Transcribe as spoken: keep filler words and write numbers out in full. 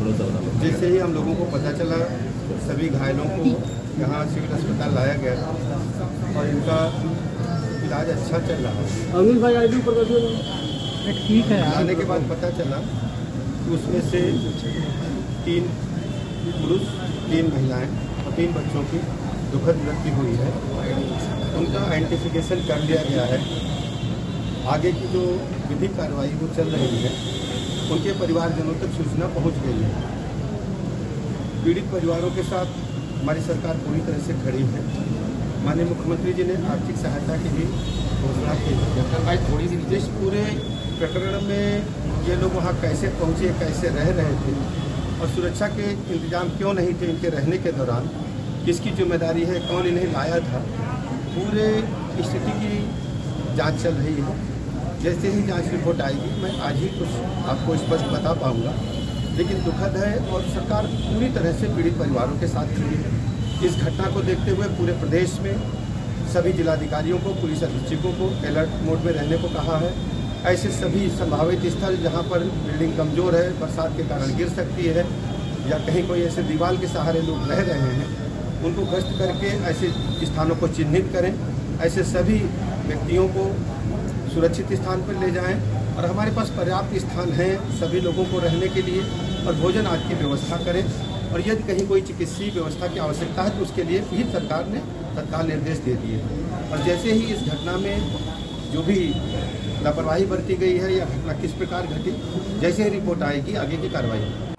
जैसे ही हम लोगों को पता चला, सभी घायलों को यहाँ सिविल अस्पताल लाया गया और इनका इलाज अच्छा चल रहा है। अनिल भाई आई डी पर ठीक है। आने के बाद पता चला कि उसमें से तीन पुरुष, तीन महिलाएं और तीन बच्चों की दुखद मृत्यु हुई है। उनका आइडेंटिफिकेशन कर लिया गया है। आगे की जो विधिक कार्रवाई वो चल रही है, उनके परिवारजनों तक सूचना पहुंच गई है। पीड़ित परिवारों के साथ हमारी सरकार पूरी तरह से खड़ी है। माननीय मुख्यमंत्री जी ने आर्थिक सहायता की भी घोषणा की है। थोड़ी सी जिस पूरे प्रकरण में ये लोग वहाँ कैसे पहुँचे, कैसे रह रहे थे और सुरक्षा के इंतजाम क्यों नहीं थे इनके रहने के दौरान, किसकी जिम्मेदारी है, कौन इन्हें लाया था, पूरे स्थिति की जांच चल रही है। जैसे ही जांच रिपोर्ट आएगी मैं आज ही कुछ आपको स्पष्ट बता पाऊंगा, लेकिन दुखद है और सरकार पूरी तरह से पीड़ित परिवारों के साथ खड़ी है। इस घटना को देखते हुए पूरे प्रदेश में सभी जिलाधिकारियों को, पुलिस अधीक्षकों को अलर्ट मोड में रहने को कहा है। ऐसे सभी संभावित स्थल जहां पर बिल्डिंग कमज़ोर है, बरसात के कारण गिर सकती है या कहीं कोई ऐसे दीवार के सहारे लोग रह रहे हैं, उनको गश्त करके ऐसे स्थानों को चिन्हित करें। ऐसे सभी व्यक्तियों को सुरक्षित स्थान पर ले जाएं और हमारे पास पर्याप्त स्थान है सभी लोगों को रहने के लिए और भोजन आदि की व्यवस्था करें। और यदि कहीं कोई चिकित्सीय व्यवस्था की आवश्यकता है तो उसके लिए भी सरकार ने तत्काल निर्देश दे दिए। और जैसे ही इस घटना में जो भी लापरवाही बरती गई है या घटना किस प्रकार घटी, जैसे ही रिपोर्ट आएगी आगे की कार्रवाई